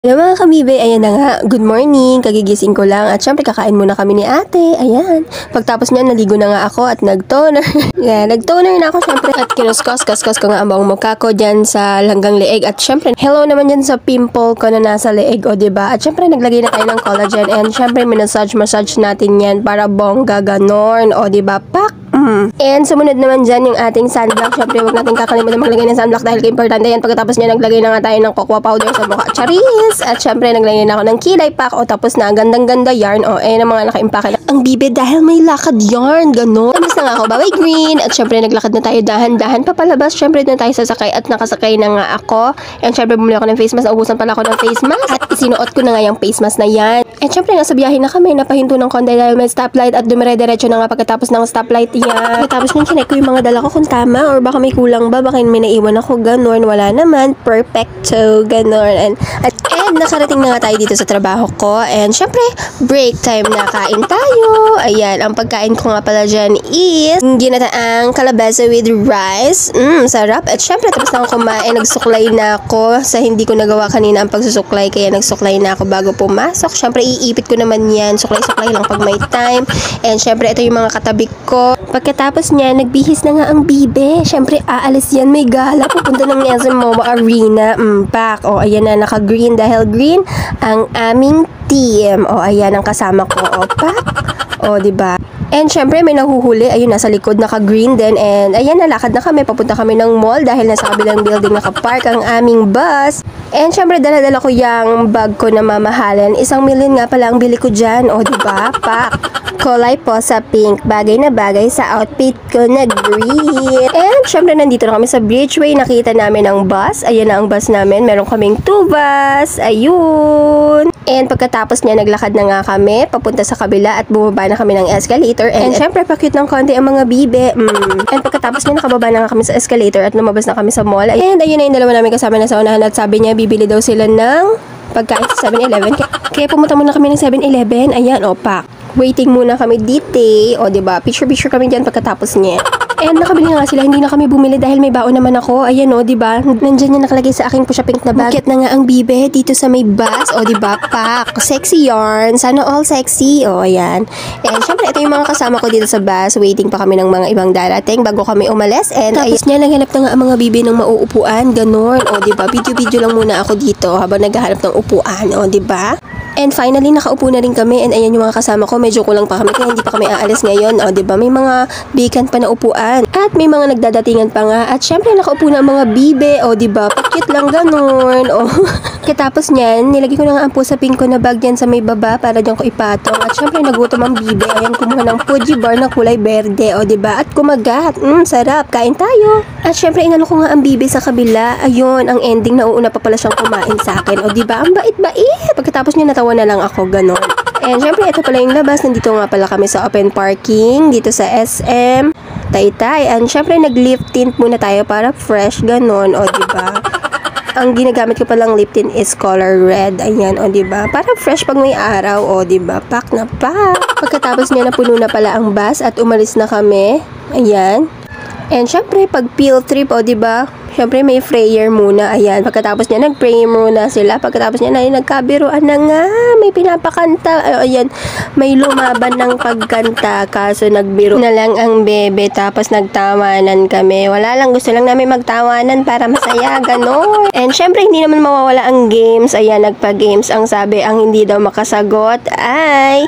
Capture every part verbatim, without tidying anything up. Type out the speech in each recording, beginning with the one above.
Hello mga kamibe, ayan na nga, good morning, kagigising ko lang at syempre kakain muna kami ni ate, ayan. Pagtapos niyan, naligo na nga ako at nag-toner. Yeah, nag-toner na ako syempre at kinuskos-kaskos ko nga ang buong mukha ko dyan sa langgang leeg at syempre, hello naman dyan sa pimple ko na nasa leeg, o diba? At syempre, naglagay na tayo ng collagen and syempre, minasage-massage natin yan para bongga ganon, o diba? Pak! Mm. And sumunod naman dyan yung ating sunblock. Syempre, huwag natin kakalimutan maglagay ng sunblock dahil importante yan. Pagkatapos niya, naglagay na nga tayo ng cocoa powder sa mukha. Charis! At syempre, naglagay na ako ng kilay pack. O tapos na, gandang-ganda yarn. O, eh, ng mga naka-impake na. Ang bibe dahil may lakad yarn. Ganon. Tapos na nga ako, baway green. At syempre, naglakad na tayo dahan-dahan papalabas. Syempre, na tayo sasakay at nakasakay na nga ako. And syempre, bumili ako ng face mask. Naubusan pala ako ng face mask. At isinuot ko na nga yung face mask na yan. And syempre, nga sa biyahe na kami. Napahinto ng konti dahil may stoplight at dumire-diretso na nga pagkatapos ng stoplight yan. Tapos nung chinek ko yung mga dala ko kung tama or baka may kulang ba, baka may naiwan ako, ganon, wala naman, perfecto, ganon. And, at, and nakarating na nga tayo dito sa trabaho ko. And syempre, break time na, kain tayo. Ayan, ang pagkain ko nga pala dyan is ginataang kalabasa with rice. Mmm, sarap. At syempre, tapos na ako kumain, nagsuklay na ako sa hindi ko nagawa kanina ang pagsusuklay, kaya nagsuklay na ako bago pumasok. Syempre, iipit ko naman yan, suklay-suklay lang pag may time. And syempre, ito yung mga katabi ko. Pagkatapos niya, nagbihis na nga ang bibe. Syempre, aalis yan. May gala. Pupunta ng S M MOA Arena. Mpak. O, ayan na. Naka-green dahil green ang aming team. O, ayan ang kasama ko. O, pak. O, diba? And syempre, may nahuhuli. Ayun, nasa likod. Naka-green din. And ayan, nalakad na kami. Papunta kami ng mall dahil nasa kabilang building nakapark ang aming bus. And syempre, dala-dala ko yung bag ko na mamahalin. Isang million nga pala ang bili ko dyan. O, diba? Pak. Kulay po sa pink. Bagay na bagay sa outfit ko na green. And syempre, nandito na kami sa Bridgeway. Nakita namin ang bus. Ayan na ang bus namin. Meron kaming two bus. Ayun. And pagkatapos niya, naglakad na nga kami papunta sa kabila at bumaba na kami ng escalator. And, and syempre, pa-cute ng konti ang mga bibe. Mm. And pagkatapos niya, nakababa na nga kami sa escalator at lumabas na kami sa mall. And ayun na yung dalawa namin kasama na sa unahan at sabi niya, bibili daw sila ng pagkain sa seven eleven. Kaya, kaya pumunta muna kami ng seven eleven. Ayan, o, pak. Waiting muna kami dito. O, diba? Picture-picture kami dyan pagkatapos niya. And nakabili nga sila, hindi na kami bumili dahil may baon naman ako. Ayan o, diba? Nandyan yung nakalagay sa aking pusha pink na bag. Bukit na nga ang bibe dito sa may bus. O, diba? Pak. Sexy yarn. Sana all sexy. O, ayan. And syempre, ito yung mga kasama ko dito sa bus. Waiting pa kami ng mga ibang darating bago kami umalis. And tapos niya, naghanap na nga ang mga bibe ng mauupuan. Ganon. O, diba? Video-video lang muna ako dito habang naghahanap ng upuan. O, diba? And finally, nakaupo na rin kami. And ayan yung mga kasama ko. Medyo kulang pa kami. Kaya hindi pa kami aalis ngayon. O, diba? May mga vacant pa na upuan. At may mga nagdadatingan pa nga. At syempre, nakaupo na ang mga bibe. O, diba? Pakit lang ganun. O. Katapos niyan, nilagay ko na nga ang pusa pink ko na bag dyan sa may baba para dyan ko ipatong. At syempre, nagutom ang bibe. Ayan, kumuha ng Fuji bar na kulay berde. O, diba? At kumagat. Mmm, sarap. Kain tayo. At syempre, inalo ko nga ang bibe sa kabila. Ayun, ang ending, nauuna pa pala siyang kumain sa akin. O, diba? Ang bait-bait. Pagkatapos niya, natawa na lang ako. Ganon. And syempre, ito pala yung labas. Nandito nga pala kami sa open parking. Dito sa S M Taytay. And syempre, nag-lip tint muna tayo para fresh. Ganon. O, diba? Ang ginagamit ko palang lip tint is color red. Ayan, o, diba? Para fresh pag may araw. O, diba? Pak na pak. Pagkatapos niya, napuno na pala ang bus at umalis na kami. Ayan. And syempre, pag field trip, o, diba? Syempre, may prayer muna. Ayan. Pagkatapos niya, nag-pray muna sila. Pagkatapos niya, na nagkabiruan na nga. May pinapakanta. Ayan. May lumaban ng pagkanta. Kaso, nagbiro na lang ang bebe. Tapos, nagtawanan kami. Wala lang. Gusto lang namin magtawanan para masaya. Ganon. And syempre, hindi naman mawawala ang games. Ayan, nagpa-games. Ang sabi, ang hindi daw makasagot ay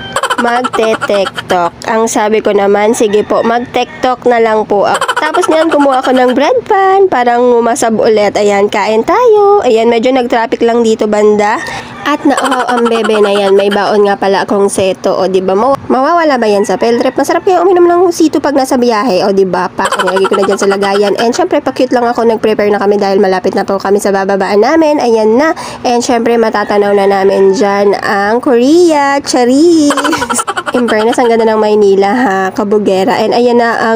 magte-tektok. Ang sabi ko naman, sige po, mag-tektok na lang po ako. Tapos niyan, kumuha ako ng bread pan, parang umasab ulit. Ayan, kain tayo. Ayan, medyo nag-traffic lang dito banda. At nauhaw ang bebe na yan. May baon nga pala akong seto. O, diba? Maw mawawala ba yan sa field trip? Masarap kaya uminom ng sito pag nasa biyahe. O, diba? Pak, nilagay ko na dyan sa lagayan. And syempre, pa-cute lang ako. Nag-prepare na kami dahil malapit na po kami sa bababaan namin. Ayan na. And syempre, matatanaw na namin dyan ang Korea. Charis! In fairness, ang ganda ng Maynila, ha? Kabugera. And ayan na ang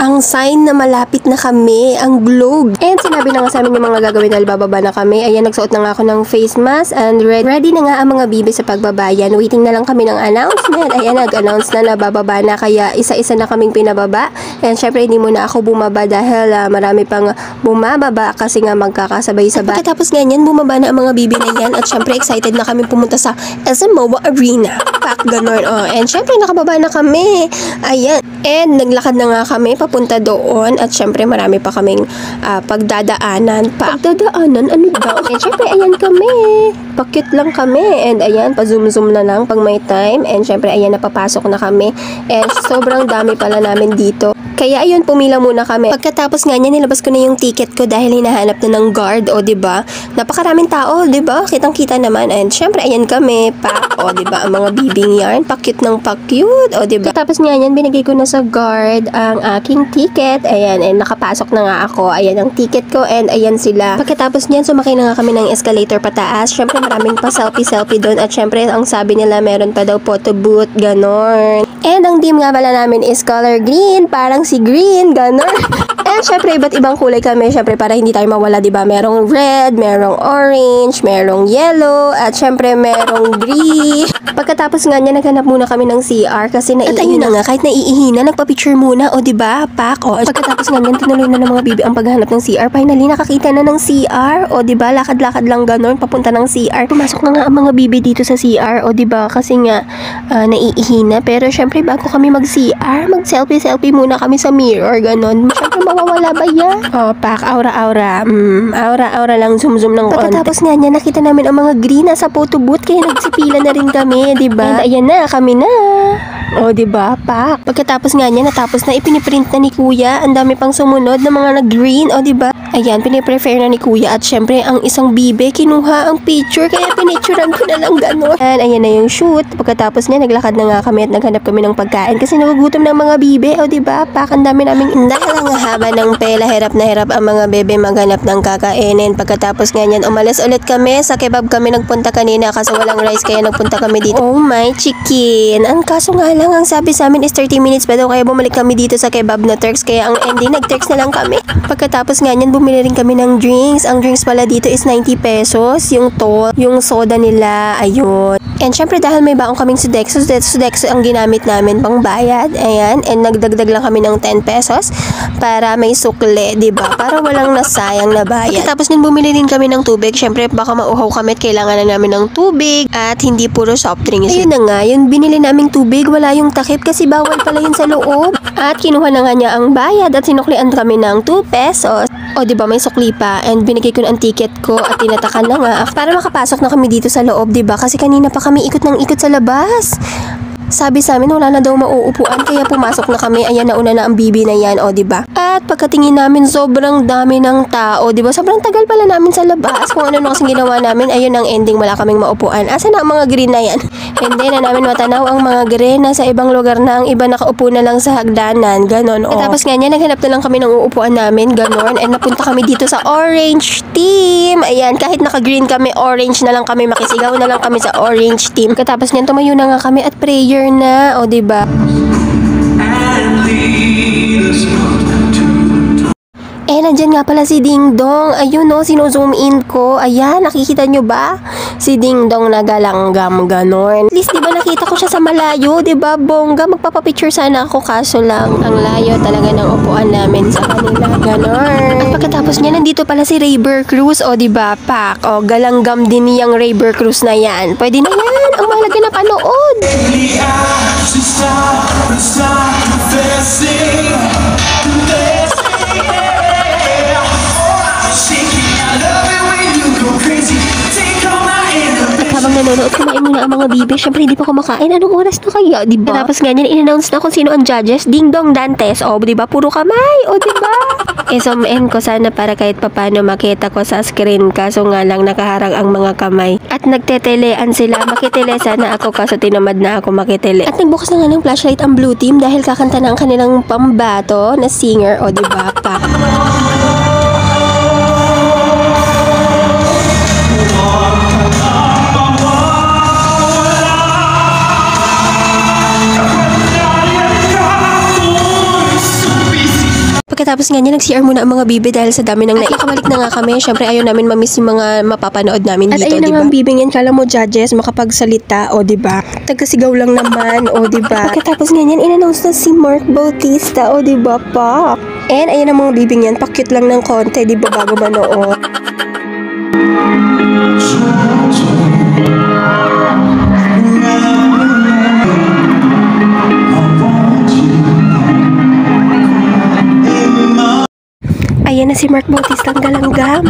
ang sign na malapit na kami, ang globe. And sinabi na nga sa amin yung mga gagawin dahil bababa na kami. Ayan, nagsuot na nga ako ng face mask and ready, ready na nga ang mga bibi sa pagbabayan. Waiting na lang kami ng announcement. Ayan, nag-announce na na bababa na kaya isa-isa na kaming pinababa. And syempre hindi muna ako bumaba dahil uh, marami pang bumababa kasi nga magkakasabay-sabay. Pagkatapos ganyan, bumaba na ang mga bibi na yan at syempre excited na kami pumunta sa S M M O A Arena. Pak, ganon. Oh, and syempre nakababa na kami. Ayan. And naglakad na nga kami papunta doon at syempre marami pa kaming uh, pagdadaanan. Pa pagdadaanan? Ano daw? And syempre ayan kami. Pakit lang kami. And ayan, pa-zoom-zoom na lang pag may time. And syempre ayan, napapasok na kami. And sobrang dami pala namin dito. Kaya ayun, pumila muna kami. Pagkatapos nga niya, nilabas ko na yung ticket ko dahil hinahanap na ng guard. O, diba? Napakaraming tao, diba? Kitang-kita naman. And syempre, ayan kami. Pa, o, diba? Ang mga bibing yarn. Pa-cute ng pa-cute. O, diba? Tapos nga yan, binigay ko na sa guard ang aking ticket. Ayan, and nakapasok na nga ako. Ayan ang ticket ko and ayan sila. Pagkatapos niyan, sumakay na nga kami ng escalator pataas. Syempre, maraming pa selfie-selfie doon. At syempre, ang sabi nila, meron pa daw photo booth. Ganon. And ang team nga pala namin is color green. Parang si green, ganon. And syempre, iba't ibang kulay kami. Syempre, para hindi tayo mawala, diba? Merong red, merong orange, merong yellow, at syempre, merong green. Pagkatapos nga niya, naghanap muna kami ng C R kasi naiihi. At ayun na nga, kahit naiihi na, nagpa-picture muna. O, diba? Pak. O, pagkatapos nga niyan, tinuloy na ng mga bibi ang paghanap ng C R. Finally, nakakita na ng C R. O, diba? Lakad-lakad lang ganon, papunta ng C R. Pumasok na nga ang mga bibi dito sa C R. O, diba? Kasi nga, uh, naiihi na. Pero syempre, bago kami mag-C R, mag-selfie-selfie muna kami sa mirror, ganon. Syempre, mawawala ba yan? O, pak, aura-aura. Mm, aura-aura lang, zoom-zoom ng konti. Pagkatapos nga niya, nakita namin ang mga green na sa photo booth, kaya nagsipila na rin kami, diba? And ayan na, kami na. O, diba? Pak. Pagkatapos nga niya, natapos na, ipiniprint na ni Kuya. Ang dami pang sumunod na mga nag-green, o, diba? Ayan, piniprefer na ni Kuya. At syempre, ang isang bibe, kinuha ang picture, kaya pinicturean ko na lang gano'n. And ayan na yung shoot. Pagkatapos niya, naglakad na nga kami at naghanap kami ng pagkain kasi nagugutom ng mga bibe, o, diba? Pak, ang dami naming inda. Ang haba ng pela, hirap na hirap ang mga bebe maghanap ng kakainin. Pagkatapos nga niyan, umalis ulit kami. Sa kebab kami nagpunta kanina kasi walang rice, kaya nagpunta kami dito. Oh my chicken. Ang kaso nga lang, ang sabi sa amin is thirty minutes pa daw, kaya bumalik kami dito sa kebab na Turks, kaya ang ending, nag-Turks na lang kami. Pagkatapos nga niyan, bumili rin kami ng drinks. Ang drinks pala dito is ninety pesos. Yung tall, yung soda nila, ayun. And syempre, dahil may baong kaming Sodexo, Sodexo ang ginamit namin pang bayad. Ayan. And nagdagdag lang kami ng ten pesos para may sukle, diba? Para walang nasayang na bayad. Tapos din bumili din kami ng tubig. Syempre, baka mauhaw kami at kailangan na namin ng tubig at hindi puro soft drinks. Ayun na nga, yung binili naming tubig, wala yung takip kasi bawal pala yun sa loob. At kinuha na nga niya ang bayad at sinuklian kami ng two pesos. O, diba, may sukli pa. And binigay ko na ang ticket ko at tinatakan na nga para makapasok na kami dito sa loob, diba? Kasi kanina pa kami ikot ng ikot sa labas. Sabi sa amin, wala na daw mauupuan, kaya pumasok na kami. Ayan, nauna na ang bibi na yan, o, diba? At pagkatingin namin, sobrang dami ng tao, diba? Sobrang tagal pala namin sa labas. Kung ano na kasing ginawa namin, ayun ang ending, wala kaming maupuan. Asa na ang mga green na yan? Hindi na namin matanaw ang mga green na sa ibang lugar na ang iba nakaupo na lang sa hagdanan, ganon, o. Tapos nga niya, naghanap na lang kami ng uupuan namin, ganon. And napunta kami dito sa orange team. Ayan, kahit naka-green kami, orange na lang kami, makisigaw na lang kami sa orange team. Katapos niyan, tumayo na nga kami at prayer na, o, diba? Eh, nandyan nga pala si Ding Dong. Ayun, no, sino-zoom in ko. Ayan, nakikita nyo ba? Si Ding Dong nagalanggam, ganon. At least, diba, nakita ko siya sa malayo, diba, bongga? Magpapapicture sana ako, kaso lang, ang layo talaga ng upuan namin sa kanila, ganon. At pagkatapos niya, nandito pala si Rayber Cruz, o, diba, pak, o, galanggam din niyang Rayber Cruz na yan. Pwede na yan, ang mahalaga na panood. Habang nanonood, kumain muna ang mga bibi. Siyempre, hindi pa kumakain. Anong oras na kaya, diba? Tapos nga niyan, in-announce na kung sino ang judges. Ding Dong Dantes. O, diba? Puro kamay. O, diba? E, zoom-in ko sana para kahit papano makita ko sa screen. Kaso nga lang, nakaharang ang mga kamay. At nagtetelean sila. Makitele sana ako, kaso tinamad na ako makitele. At nagbukas na nga ng flashlight ang blue team dahil kakanta na ang kanilang pambato na singer. O, diba? Pa. So busy. pagkatapos nga niya, nag-C R muna ang mga bibi dahil sa dami ng nai. At nakabalik na nga kami. Syempre, ayaw namin mamiss yung mga mapapanood namin dito, diba? At ayun na nga ang bibing yan. Kala mo, judges, makapagsalita, o diba? Tagasigaw lang naman, o diba? Pagkatapos nga niyan, in-announce na si Mark Bautista, o diba pa? And ayun ang mga bibing yan. Pakit lang ng konti, diba, bago manood. Ayan na si Mark Bautista ang galanggam.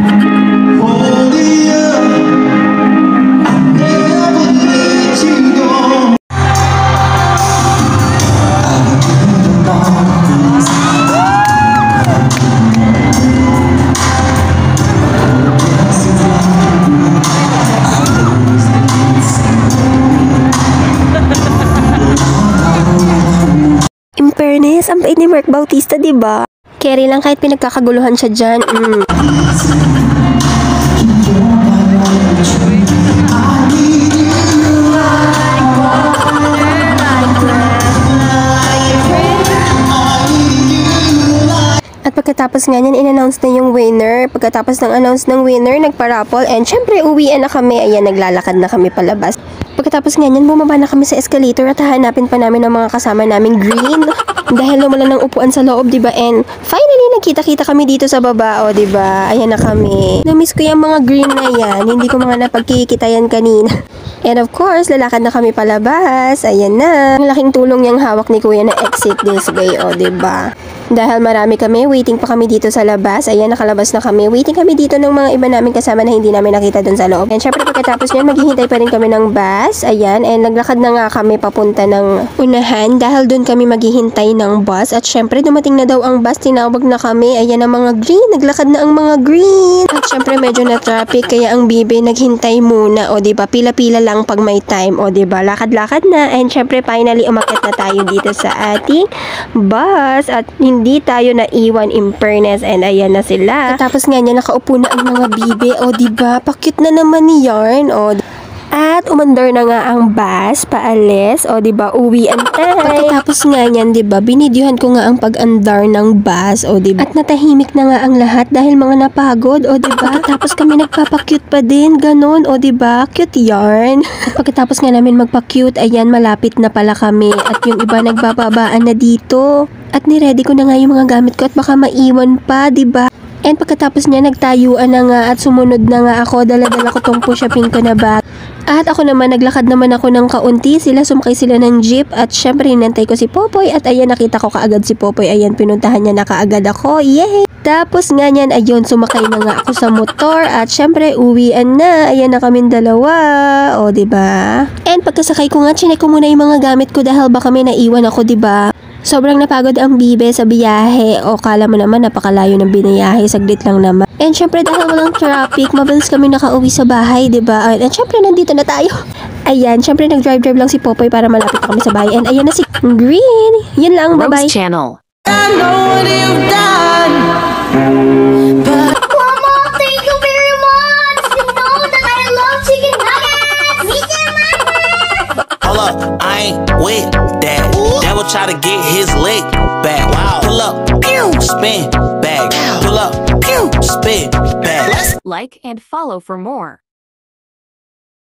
In fairness, ang bait ni Mark Bautista, diba? Carry lang kahit pinagkakaguluhan siya dyan. Mm. At pagkatapos nga niyan, in-announce na yung winner. Pagkatapos ng announce ng winner, nagpa-raffle. And syempre, uwian na kami. Ayan, naglalakad na kami palabas. Pagkatapos nga niyan, bumaba na kami sa escalator at hahanapin pa namin ang mga kasama naming green. Dahil wala ng upuan sa loob, diba? And finally, nagkita-kita kami dito sa baba, o diba? Ayan na kami. Namiss ko yung mga green na yan. Hindi ko mga napagkikitayan kanina. And of course, lalakad na kami palabas. Ayan na. Ang laking tulong yung hawak ni Kuya na exit this way, o diba? Dahil marami kami, waiting pa kami dito sa labas. Ayan, nakalabas na kami. Waiting kami dito ng mga iba namin kasama na hindi namin nakita dun sa loob. And syempre, pagkatapos nyan, maghihintay pa rin kami ng bus. Ayan, and naglakad na nga kami papunta ng unahan dahil dun kami maghihintay ng bus. At syempre, dumating na daw ang bus. Tinawag na kami. Ayan ang mga green. Naglakad na ang mga green. At syempre, medyo na traffic. Kaya ang bibi, naghintay muna. O diba, pila-pila lang pag may time. O diba, lakad-lakad na. And syempre, finally, umakyat na tayo dito sa ating bus. At hindi tayo naiwan in fairness. And ayan na sila. Tapos nga niya, nakaupo na ang mga bibi. O diba, pakit na naman ni Yarn. O at umandar na nga ang bus paalis. O diba, uwian time. Pagkatapos nga niyan, diba, binidyohan ko nga ang pag-andar ng bus. O diba, at natahimik na nga ang lahat dahil mga napagod. O diba, tapos kami nagpapakyut pa din. Ganon, o diba, cute Yarn. Pagkatapos nga namin magpa-cute, ayan, malapit na pala kami. At yung iba nagbababaan na dito. At niready ko na nga yung mga gamit ko at baka maiwan pa, diba? And pagkatapos niya, nagtayuan na nga at sumunod na nga ako. Dala-dala ko tong push-uping ko na bag. At ako naman, naglakad naman ako ng kaunti. Sila, sumakay sila ng jeep. At syempre, hinantay ko si Popoy. At ayan, nakita ko kaagad si Popoy. Ayan, pinuntahan niya na kaagad ako. Yay! Tapos nga niyan, ayun, sumakay na nga ako sa motor. At syempre, uwian na. Ayan na kaming dalawa. O, diba? And pagkasakay ko nga, chinek ko muna yung mga gamit ko dahil baka may naiwan ako, diba? Sobrang napagod ang bibe sa biyahe. O, kala mo naman, napakalayo ng binayahe. Saglit lang naman. And syempre, dahil walang traffic, mabilis kami nakauwi sa bahay, diba? And syempre, nandito na tayo. Ayan, syempre, nag-drive-drive lang si Popoy para malapit na kami sa bahay. And ayan na si Green. Yun lang, bye-bye. Rose Channel. I know what you've done, but Mama, thank you very much. You know that I love chicken nuggets. Me too, Mama. hold up, I ain't with that. Devil try to get his leg back. Wow. Pull up, pew, spin back. Pull up, pew, spin back. Like and follow for more.